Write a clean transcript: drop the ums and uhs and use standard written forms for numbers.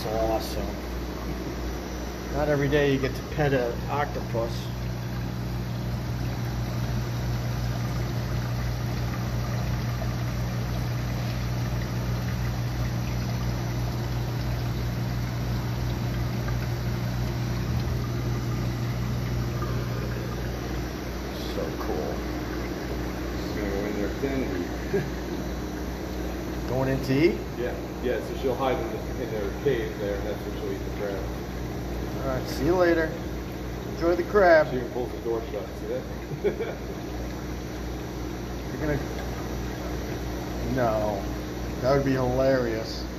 That's awesome. Not every day you get to pet an octopus. So cool. She's gonna go in there thin. Going in to eat? Yeah, so she'll hide in their cave there, and that's where she'll eat the crab. Alright, see you later. Enjoy the crab. She even pulls the door shut, see that? You're gonna... No. That would be hilarious.